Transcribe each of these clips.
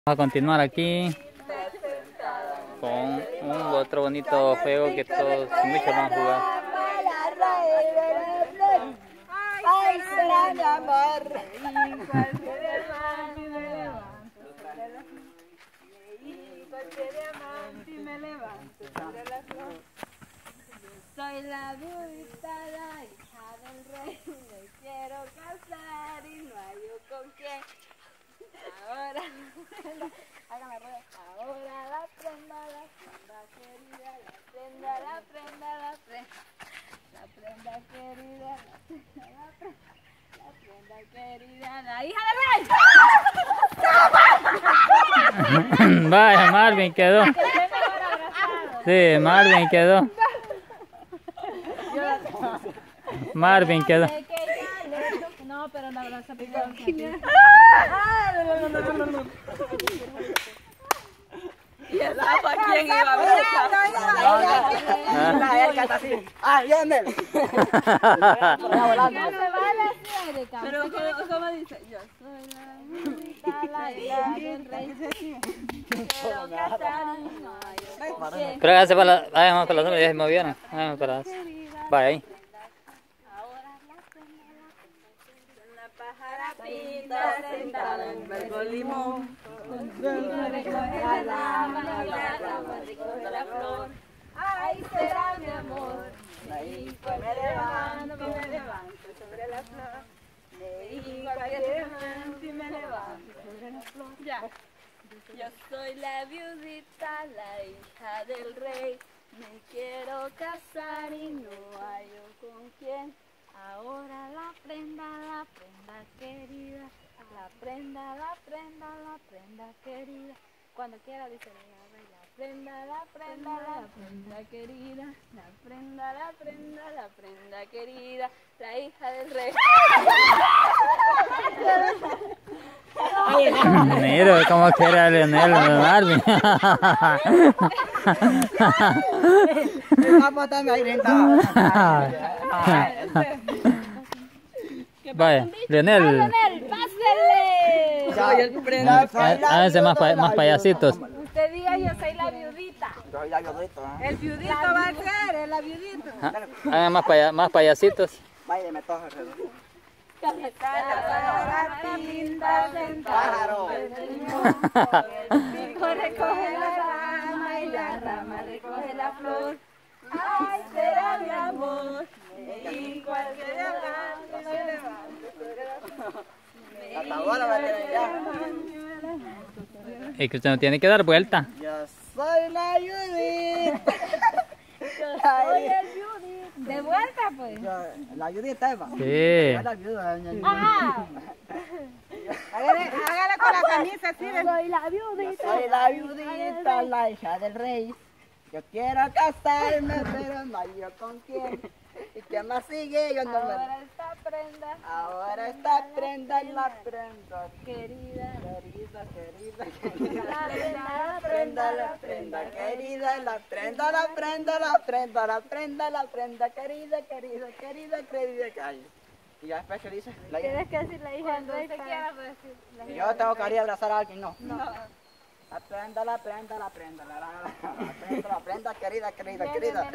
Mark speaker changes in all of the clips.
Speaker 1: Vamos a continuar aquí con un otro bonito juego que todos muchos van a jugar.
Speaker 2: Ay, será mi amor. Soy la viudita, la hija del rey. Me quiero casar y no hay yo con quién. Ahora, hágame rueda. Ahora la prenda querida, la prenda, la prenda, la prenda. La prenda querida, la prenda querida, la hija del rey.
Speaker 1: Vaya, Marvin quedó. Sí, Marvin quedó. Marvin quedó.
Speaker 2: No, pero la verdad se picó. ¿Y esa para quién iba a ver?
Speaker 3: La Erika está así. ¡Ah, viene!
Speaker 2: Pero ¿cómo dice? Yo soy la viudita, la hija del rey. Quiero casar y no hay con quién.
Speaker 1: Pero hágase para la... Vamos para la sombra, ya se movieron. Vamos para la... Vaya ahí.
Speaker 2: La pájara pinta sentada en verbo limón. Recoge la rama recoge la flor. Ay, será mi amor. Ahí me levanto sobre la flor. Leí cualquier momento y me levanto sobre la flor. Ya. Yo soy la viudita, la hija del rey. Me quiero casar y no hallo con quién. Ahora la prenda querida. La prenda querida. Cuando quiera dice la prenda querida. La prenda querida. La hija del rey.
Speaker 1: Mira cómo quiere a Leonel, Marvin.
Speaker 3: Vamos a estar ahí rentado.
Speaker 1: Vaya, Leonel.
Speaker 2: ¡Pásele!
Speaker 1: Háganse más payasitos.
Speaker 2: Usted diga yo soy la viudita.
Speaker 3: Soy la viudita.
Speaker 2: El viudito va a ser, es la viudita.
Speaker 1: Hagan más payasitos.
Speaker 3: Vaya, me toca alrededor.
Speaker 2: La pinta sentada en el limón. El pico recoge la rama y la rama recoge la flor. Ay, será mi amor. Y cualquier levante me levanto sobre la flor.
Speaker 3: Hasta ahora va a tener ya.
Speaker 1: Y que usted no tiene que dar vuelta.
Speaker 3: Yo soy la viudita.
Speaker 2: Soy el viudito. De vuelta, pues.
Speaker 3: La viudita, Eva.
Speaker 1: Sí.
Speaker 3: La viuda,
Speaker 2: Ah. Hágale con la camisa así. Soy la viudita.
Speaker 3: Soy la viudita, la hija del rey. Yo quiero casarme, pero no hay yo con quién. ¿Y quién más sigue? Yo no me...
Speaker 2: Ahora esta prenda.
Speaker 3: Ahora esta prenda y la prenda.
Speaker 2: Querida.
Speaker 3: Querida.
Speaker 2: La
Speaker 3: La prenda querida, la prenda, la prenda, la prenda, la prenda, la prenda querida. Ay, y ya después que dice, la hija.
Speaker 2: Tienes que decir la hija del rey. Cuando usted quiera decir la
Speaker 3: Si
Speaker 2: hija.
Speaker 3: yo tengo que ir a abrazar a alguien, no. La prenda, la prenda, la prenda, la prenda querida. Prenda,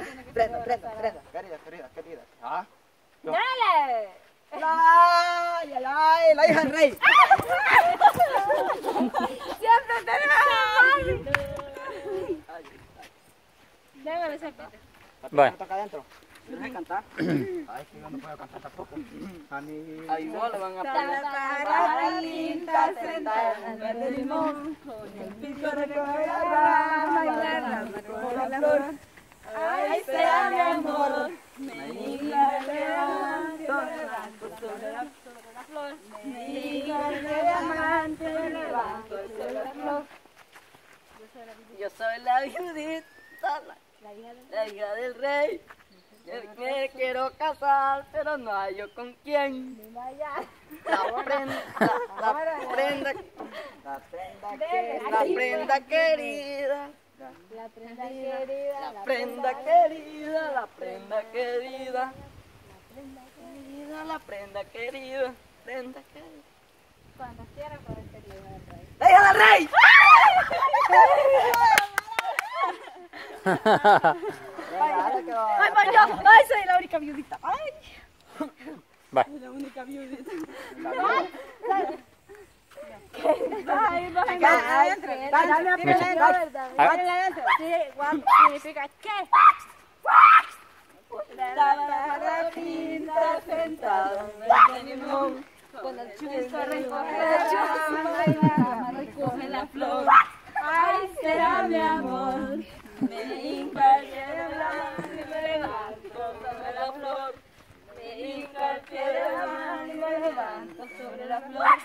Speaker 3: querida. ¿Ah?
Speaker 2: ¡Dale!
Speaker 3: La hija del rey.
Speaker 2: Siempre tenemos. Déjame ese pito.
Speaker 1: Vaya.
Speaker 3: ¿Me toca adentro? ¿Quieres cantar? Ay, que yo no puedo cantar tampoco. A mí... Ahí no le van a
Speaker 2: La pájara linda sentada en verde limón. Con el pico recoge la rama y la rama recoge la flor. Ay, sea mi amor. Me levanto sobre la flor. Me diamante, me levanto sobre la flor.
Speaker 3: Yo soy la viudita, la hija del rey. Yo me quiero casar, pero no hay yo con quién. La prenda querida.
Speaker 2: La prenda querida.
Speaker 3: La prenda querida. La prenda querida.
Speaker 2: Cuando quiera puede ser la hija del rey.
Speaker 3: ¡La hija del rey!
Speaker 2: ¡Ay, voy yo! ¡Ay, soy la única viudita! ¡Ay!
Speaker 1: Va.
Speaker 2: La única viudita. Significa que la pinta sentada en el limón, con el chuzo recoge la rama, recoge la flor. Ay, será mi amor, me hinca el pie de la mano y me levanto sobre la flor. Me hinca el pie de la mano y me levanto sobre la flor.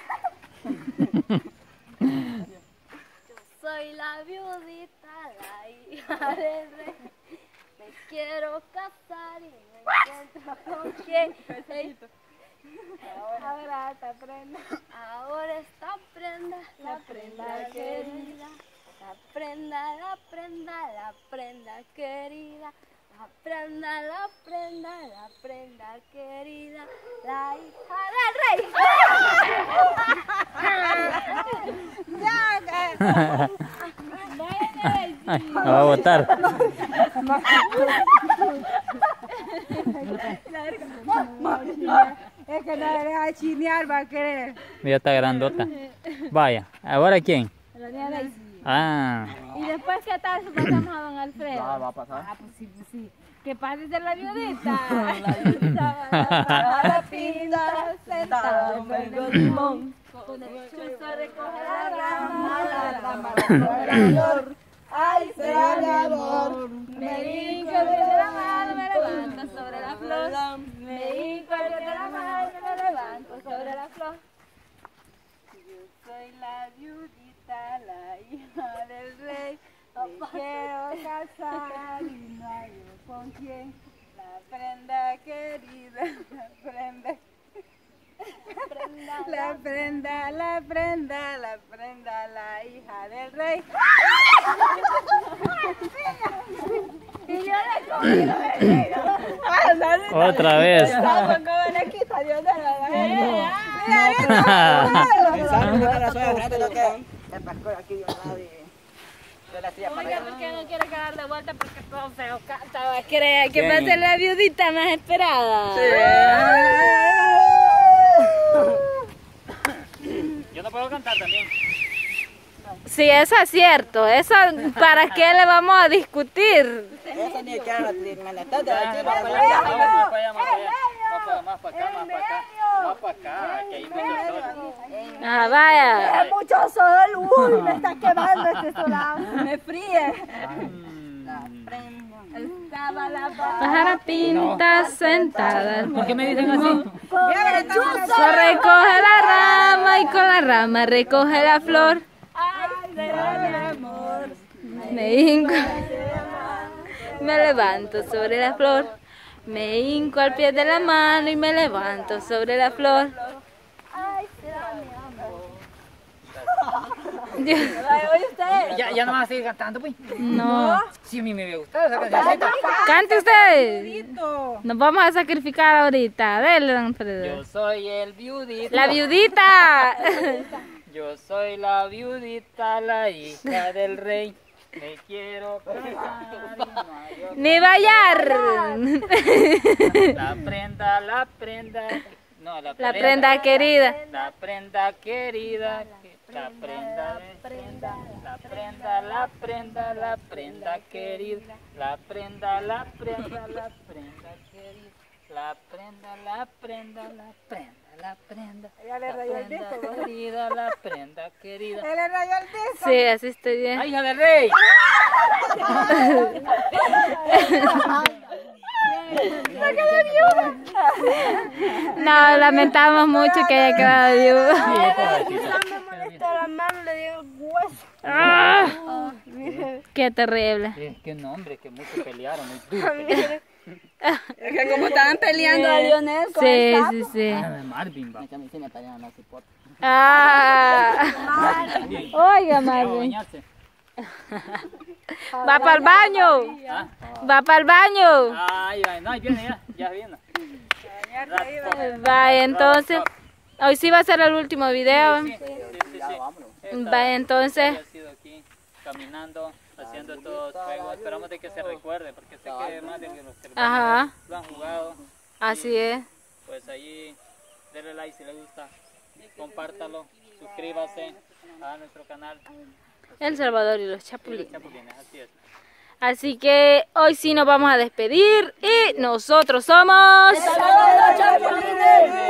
Speaker 2: Soy la viudita, la hija del rey. Me quiero casar y me encuentro con quien. Ahora esta prenda. Ahora esta prenda, la prenda querida. La prenda, la prenda, la prenda querida. La prenda, la prenda, la prenda querida. La hija del rey.
Speaker 1: Ay, me va a botar.
Speaker 2: Es que no le deja chinear, va a querer.
Speaker 1: Ya está grandota. Vaya, ¿ahora quién?
Speaker 2: La niña Daisy.
Speaker 1: Ah,
Speaker 2: Y después, ¿qué tal si pasamos a don Alfredo?
Speaker 3: Ya va a pasar.
Speaker 2: Ah, pues sí, pues sí. Que pase de la viudita. La viudita va a la pinta sentada en el limón. Con el chuzo recoge la rama recoge la flor. Ay, será mi amor. Me hinco el pie de la mano, me levanto sobre la flor. Me hinco el pie de la mano, me levanto sobre la flor. Yo soy la viudita, la hija del rey. Me quiero casar y no hay con quién. La prenda querida, la prenda. La prenda, la prenda, la prenda, la hija del rey. Y yo le comí
Speaker 1: otra vez.
Speaker 2: Oiga, porque no quiere quedar de vuelta porque todo feo canta. Va a querer que pase la viudita más esperada.
Speaker 1: Yo no puedo cantar también.
Speaker 2: Sí, eso es cierto. Eso, ¿para qué le vamos a discutir?
Speaker 3: Eso ni que me la está
Speaker 1: Más para acá, más para acá. Más para acá, que hay mucho sol.
Speaker 2: Ah, vaya.
Speaker 3: Es mucho sol, uy, me está quemando este solado. Me fríe. Estaba la
Speaker 2: Pájara pinta sentada.
Speaker 1: ¿Por qué me dicen así?
Speaker 2: Se recoge la rama y con la rama recoge la flor.
Speaker 3: Ay, será mi amor.
Speaker 2: Me hinco, me levanto sobre la flor. Me hinco al pie de la mano y me levanto sobre la flor. Ay, será mi amor.
Speaker 1: Ya no vas a seguir cantando, pues.
Speaker 2: No.
Speaker 1: Sí, a mí me gustado esa cancioncita.
Speaker 2: Cante usted. Nos vamos a sacrificar ahorita. Dele, don Alfredo.
Speaker 1: Yo soy el viudito.
Speaker 2: La viudita.
Speaker 1: Yo soy la viudita, la hija del rey. Me quiero casar y no hay otro.
Speaker 2: Ni bailar.
Speaker 1: La prenda, la prenda. No,
Speaker 2: La prenda querida.
Speaker 1: La prenda querida. La prenda, la prenda, la prenda, la prenda, la prenda querida. La prenda, la prenda, la prenda querida. La prenda, la prenda, la prenda. La prenda,
Speaker 3: Ya le rayó el disco, ¿no?
Speaker 1: querida, la prenda querida.
Speaker 3: Le rayó el disco.
Speaker 2: Sí, así estoy bien.
Speaker 1: ¡Ay, hija del rey!
Speaker 2: No, lamentamos mucho que haya quedado viuda.
Speaker 3: Me molesta la mano, le dio hueso.
Speaker 2: Ah, qué terrible.
Speaker 1: Es que no, hombre, que mucho pelearon, muy duro.
Speaker 3: Es que como estaban peleando a Lionel con
Speaker 2: Sí, sí, sí.
Speaker 1: Ah, Marvin, va.
Speaker 2: Ah. Oiga,
Speaker 1: A
Speaker 2: Marvin.
Speaker 1: bañarse.
Speaker 2: Va para el baño.
Speaker 1: ¿Ah?
Speaker 2: Va para el baño.
Speaker 1: Ay, ay, no, ahí viene ya, ya viene.
Speaker 2: Vaya, entonces.
Speaker 4: Hoy sí va a ser el último video.
Speaker 1: Sí.
Speaker 4: Va, entonces.
Speaker 1: Ha sido aquí caminando, haciendo estos juegos. Esperamos de que se recuerde, porque sé que más de los que
Speaker 4: Ajá.
Speaker 1: lo han jugado.
Speaker 4: Así es.
Speaker 1: Pues ahí, denle like si le gusta, compártalo, suscríbase a nuestro canal.
Speaker 4: El Salvador y los
Speaker 1: Los
Speaker 4: Chapulines.
Speaker 1: Chapulines, así es.
Speaker 4: Así que hoy sí nos vamos a despedir y nosotros somos...
Speaker 3: ¡Salvador, Chapulines!